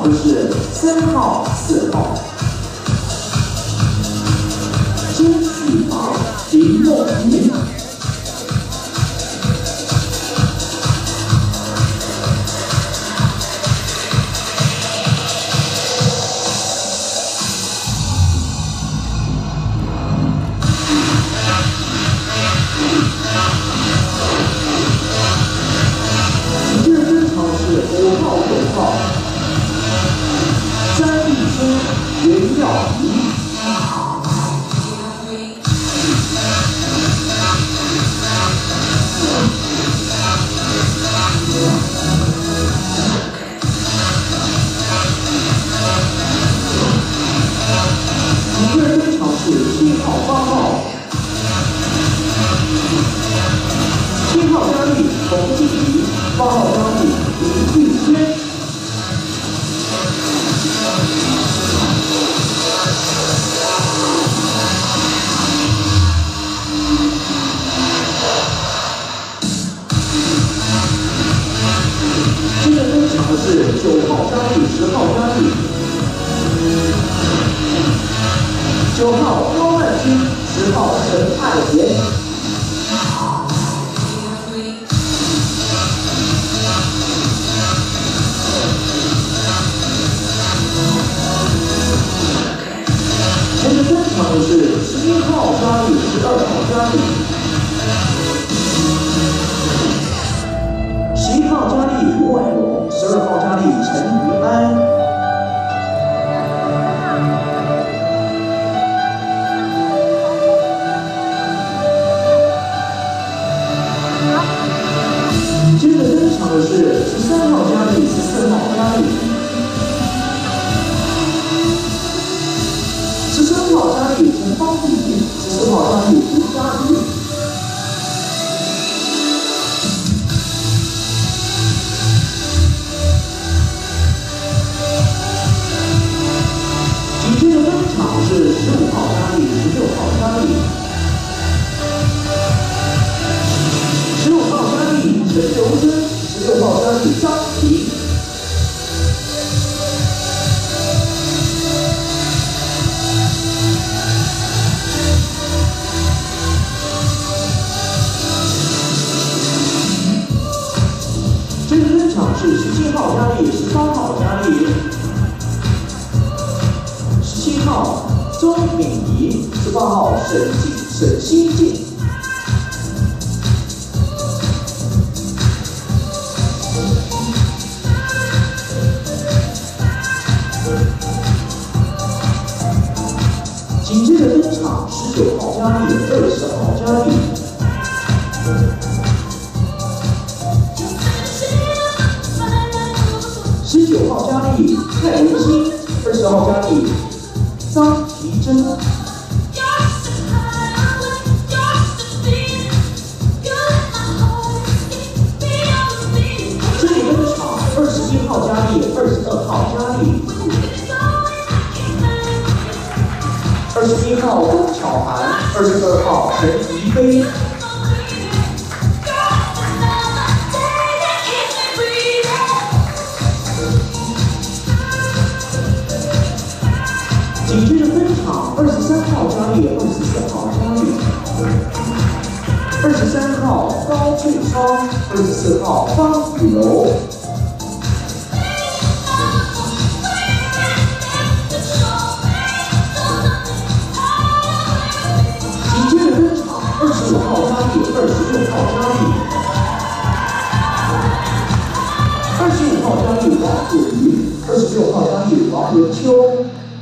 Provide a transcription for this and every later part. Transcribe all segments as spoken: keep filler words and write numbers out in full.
的是三号、四号。周旭航、林梦莹。 八号张力林玉轩，接着登场的是九号张力、十号张力，九号高曼君，十号陈爱莲。 是十一号佳丽，十二号佳丽，十一号佳丽吴婉容，十二号佳丽陈于安。接着登场的是十三号佳丽，十四号佳丽。 十三号佳丽陈芳怡，十四号佳丽吴佳瑜。紧接着登场是十五号佳丽、十六号佳丽。十五号佳丽陈柔珍，十六号佳丽张婷。 这个登场是十七号佳丽、十八号佳丽、十七号周敏仪、十八号沈静沈心静。紧接着登场十九号佳丽、二十号佳丽。 十九号佳丽蔡维新，二十号佳丽张怡珍。这里登场二十一号佳丽，二十二号佳丽，二十一号钟巧涵，二十二号陈怡菲。 紧接着登场二十三号佳丽，二十四号佳丽，二十三号高翠芳，二十四号方雨柔。紧接着登场二十五号佳丽，二十六号佳丽，二十五号佳丽王子瑜，二十六号佳丽王文秋。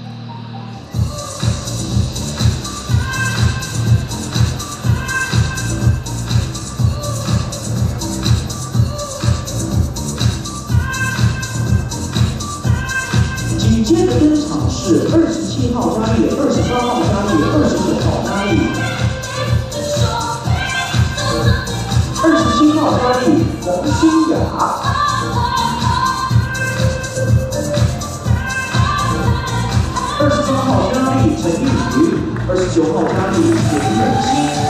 接着登场是二十七号佳丽、二十八号佳丽、二十九号佳丽、二十七号佳丽王欣雅、二十八号佳丽陈玉瑜、二十九号佳丽林任欣。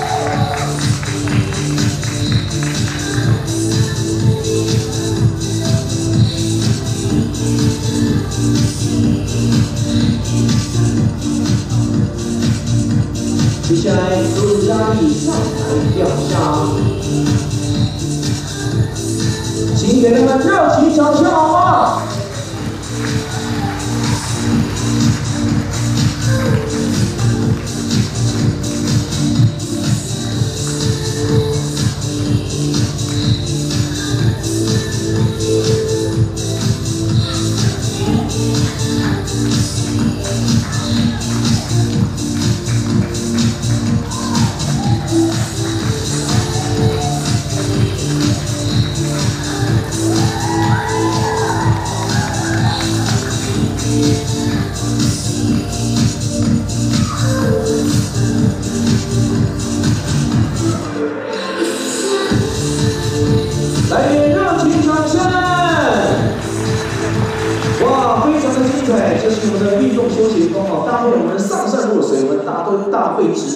Thank you.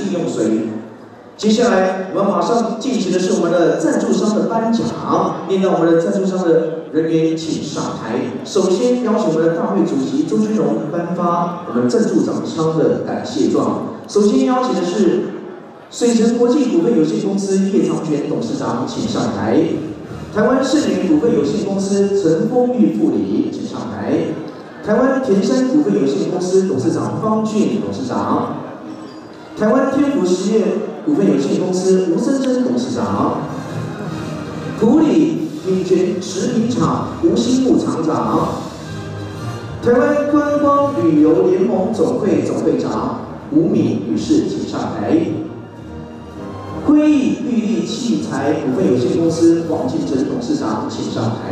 净用水。接下来我们马上进行的是我们的赞助商的颁奖，念到我们的赞助商的人员请上台。首先邀请我们的大会主席周君荣颁发我们赞助厂商的感谢状。首先邀请的是水城国际股份有限公司叶长全董事长，请上台；台湾盛联股份有限公司陈丰玉副理，请上台；台湾田山股份有限公司董事长方俊董事长；台湾天福实业股份有限公司吴森珍董事长；普里品泉食品厂吴新木厂长；台湾观光旅游联盟总会总会长吴敏女士，请上台。辉毅绿力器材股份有限公司黄进成董事长，请上台。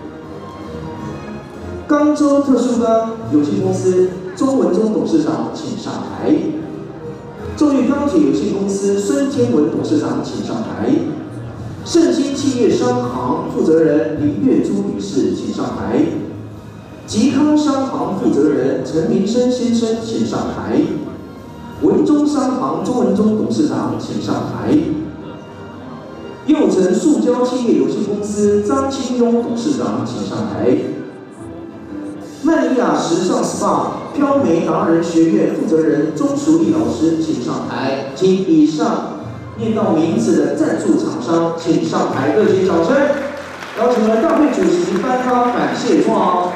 冈州特殊钢有限公司周文忠董事长，请上台。众裕钢铁有限公司孙天文董事长，请上台。盛兴企业商行负责人林月珠女士，请上台。吉康商行负责人陈明生先生，请上台。文中商行周文忠董事长，请上台。佑成塑胶企业有限公司张清庸董事长，请上台。曼尼亚时尚 S P A 飘梅达人学院负责人钟淑丽老师，请上台。请以上念到名字的赞助厂商，请上台，热情掌声！邀请我们大会主席颁发感谢状。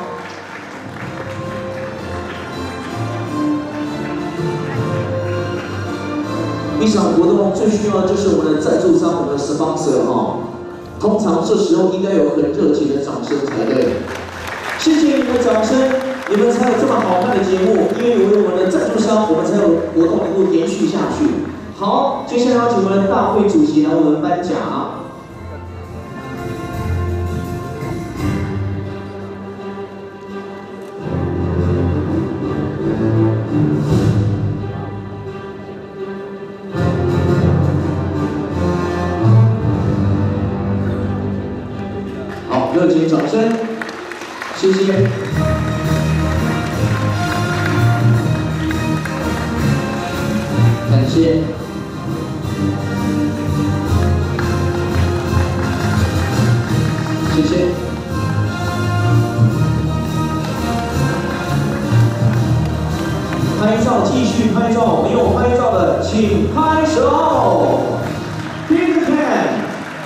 一场活动最需要的就是我们的赞助商，我们的 sponsor 哈。通常这时候应该有很热情的掌声才对。谢谢你们的掌声，你们才有这么好看的节目。因为有我们的赞助商，我们才有活动能够延续下去。好，接下来邀请我们的大会主席来我们颁奖。热情掌声，谢谢。感谢。谢谢。拍照，继续拍照，没有拍照的请拍手。Big hand。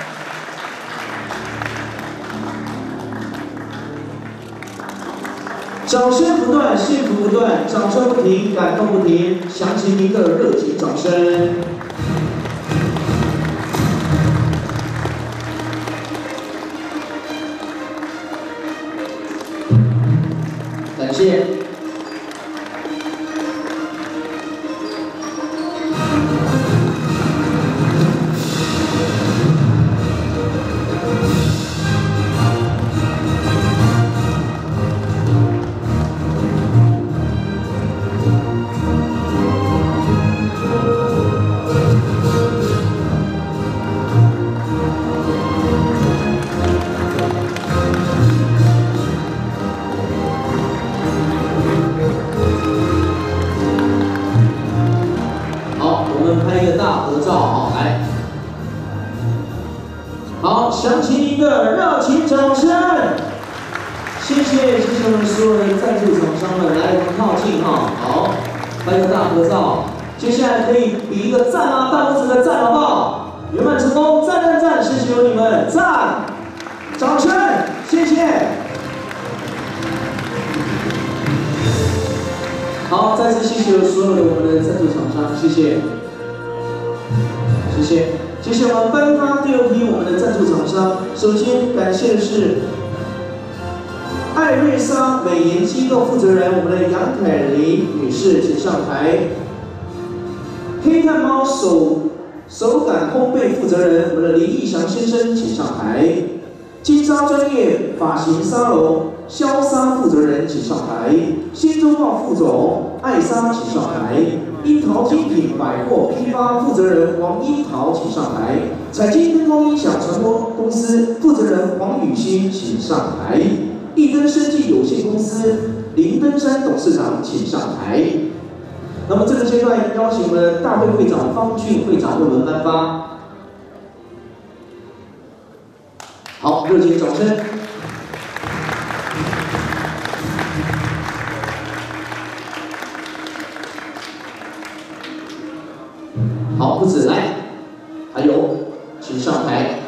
掌声不断，幸福不断，掌声不停，感动不停，响起您的热情掌声。感谢。好，响起您的热情掌声，谢谢，谢谢我们所有的赞助厂商们，来，我们靠近哈，好，拍个大合照，接下来可以比一个赞啊，大拇指的赞好不好？圆满成功，赞赞赞，谢谢有你们，赞，掌声，谢谢。好，再次谢谢所有的我们的赞助厂商，谢谢，谢谢。接下来我们颁发第二批我们的赞助厂商，首先感谢的是艾瑞莎美颜机构负责人我们的杨凯琳女士，请上台。黑炭猫手手感烘焙负责人我们的林义祥先生，请上台。金沙专业发型沙龙萧沙负责人，请上台。新周报副总艾莎，请上台。樱桃精品百货批发负责人王樱桃，请上台；彩金灯光音响传播公司负责人黄雨欣，请上台；立登生技有限公司林登山董事长，请上台； 那么这个阶段邀请我们的大会会长方俊会长为我们颁发。好，热情掌声。好，不止来，还有，请上台。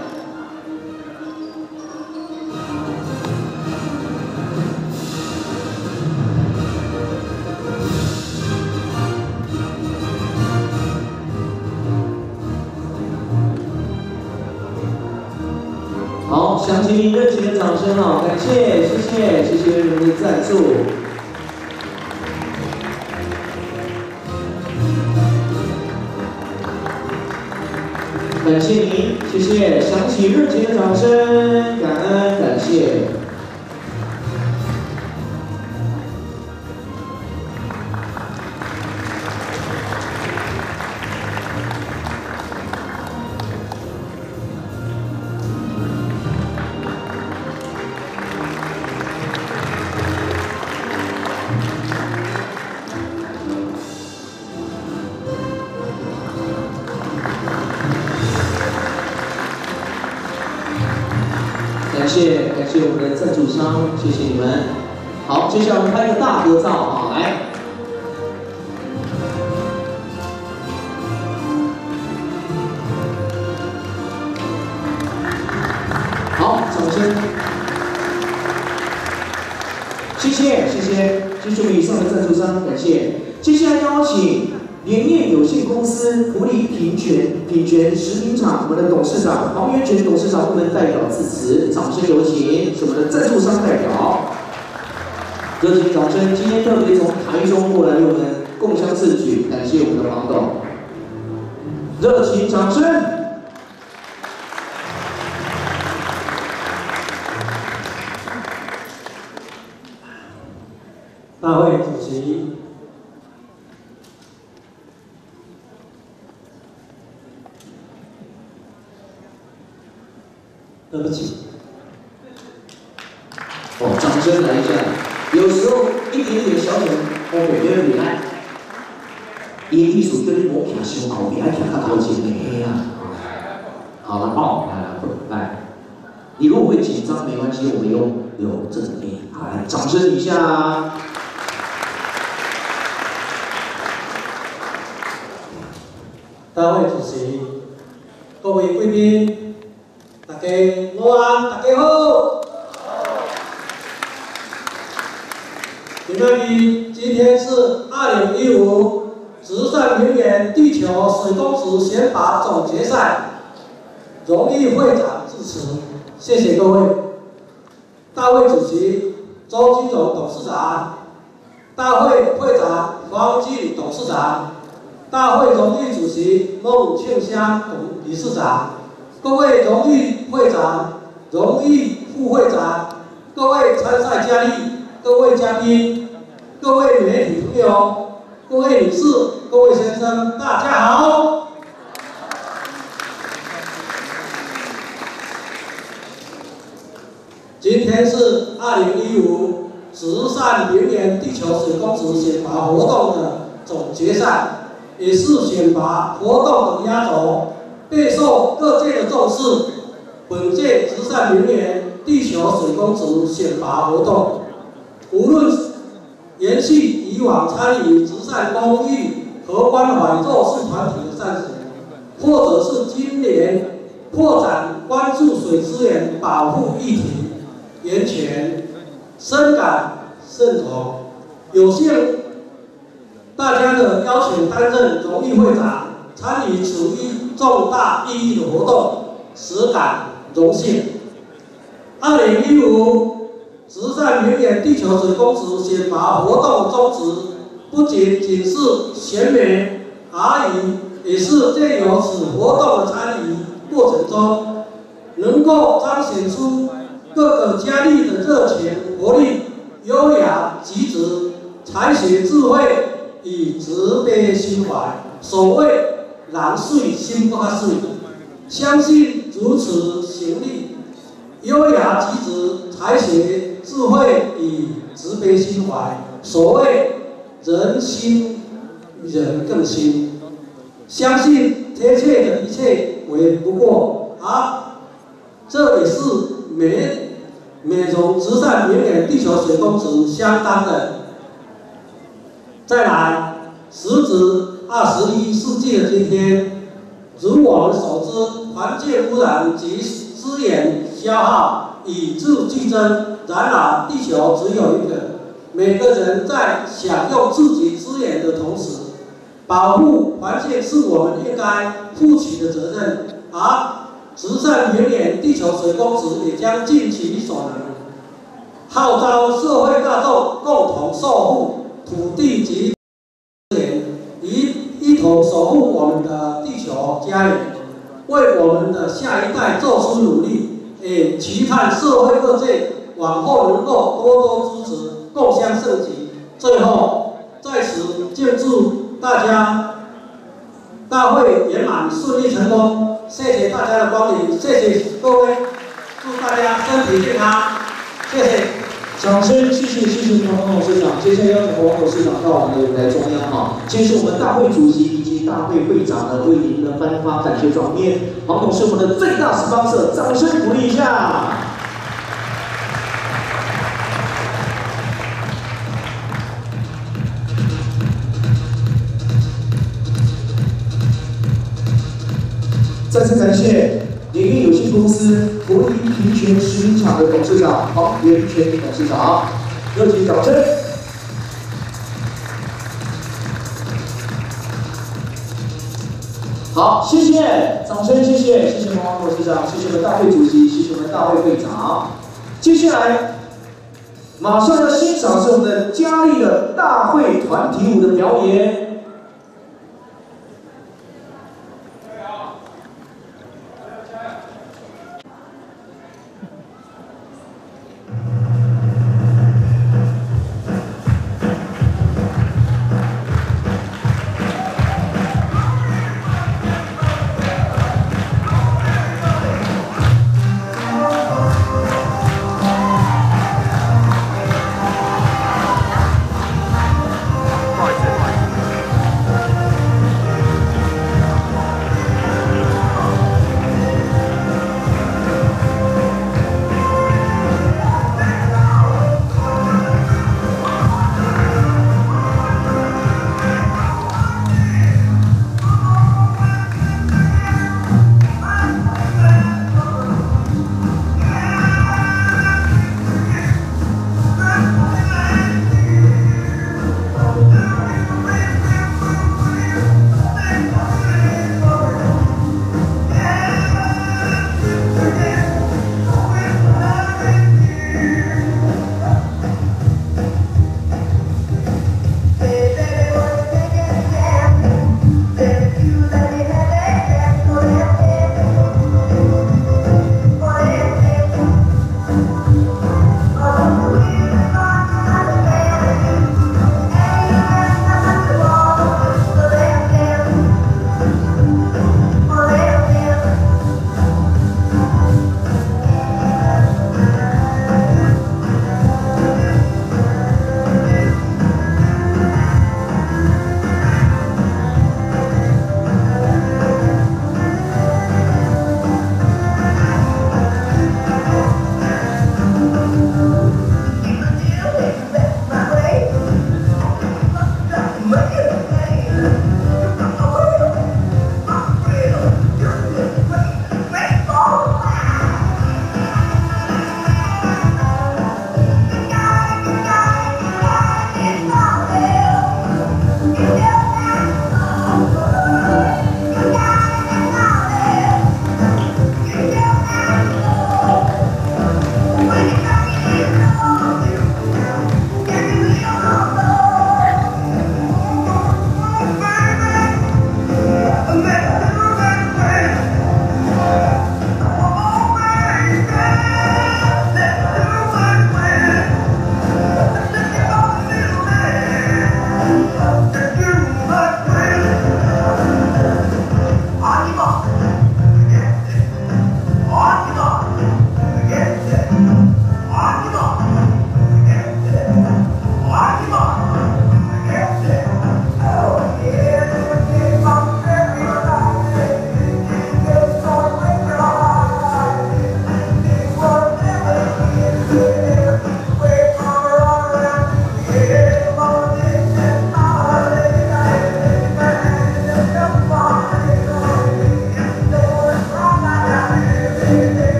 好，响起你热情的掌声哦，感谢，谢谢，谢谢你们的赞助。感谢您，谢谢，响起热情的掌声，感恩，感谢。 感谢感谢我们的赞助商，谢谢你们。好，接下来我们拍个大合照啊，来。好，掌声。谢谢谢谢，谢谢我们以上的赞助商，感谢。接下来邀请。 联念有限公司福利品权品权食品厂，我们的董事长黄元全董事长为我们代表致辞，掌声有请，是我们的赞助商代表。热情掌声，今天特别从台中过来为我们共襄盛举，感谢我们的黄董。热情掌声。 大会主席。 对不起。 哦，掌声来一下。有时候一点点小小 ，OK， 没问题来。伊艺术跟你无徛伤后面，爱徛较头前的嘿啊。好了，哦，来来来，你如果会紧张没关系，我们用有这个力，好来，掌声一下。 大会主席，各位贵宾。 大家午安，大家好。今天今天是二零一五慈善名媛地球水公子选拔总决赛，荣誉会长致辞，谢谢各位。大会主席周金荣董事长，大会会长黄进董事长，大会荣誉主席孟庆香董理事长。 各位荣誉会长、荣誉副会长、各位参赛佳丽、各位嘉宾、各位媒体朋友、各位女士、各位先生，大家好！今天是二零一五慈善名媛地球水公子选拔活动的总决赛，也是选拔活动的压轴。 备受各界的重视，本届慈善名媛地球水公子选拔活动，无论延续以往参与慈善公益和关怀弱势团体的善行，或者是今年扩展关注水资源保护议题，源泉深感认同。有幸大家的邀请担任荣誉会长。 参与此一重大意义的活动，实感荣幸。二零一五慈善名媛地球水公子选拔活动宗旨，不仅仅是选美而已，也是借由此活动的参与过程中，能够彰显出各个佳丽的热情、活力、优雅、机智、才学、智慧与慈悲心怀。所谓。 人水心不较水，相信如此行力，优雅机智、才学、智慧与慈悲心怀。所谓人心人更新。相信贴切的一切为不过啊，这也是美美容慈善免免地球水工程相当的。再来，时值二十一世纪的今天，如我们所知，环境污染及资源消耗与日俱增。然而，地球只有一个，每个人在享用自己资源的同时，保护环境是我们应该负起的责任。而慈善免免地球水工程也将尽其所能，号召社会大众共同守护土地及资源，一一同守护我们的地球家园，为我们的下一代做出努力。也期盼社会各界往后能够多多支持，共襄盛举。最后，在此敬祝大家大会圆满顺利成功。谢谢大家的光临，谢谢各位，祝大家身体健康，谢谢。 掌声，谢谢谢谢王董事长。接下来邀请王董事长到我们的舞台中央哈，接受我们大会主席以及大会会长呢为您的颁发感谢状面。王董是我们的最大spsponsor，掌声鼓励一下。再次感谢联运有限公司国营平权食品厂的董事长黄元全董事长，热情掌声。好，谢谢，掌声，谢谢，谢谢黄董事长，谢谢我们大会主席，谢谢我们大会会长。接下来，马上要欣赏是我们的嘉义的大会团体舞的表演。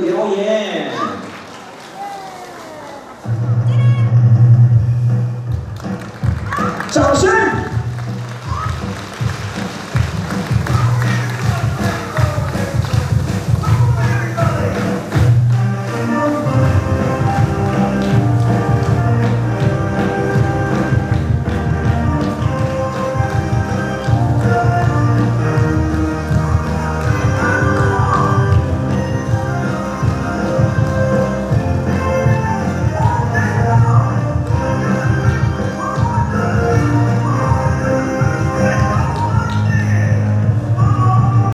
留言。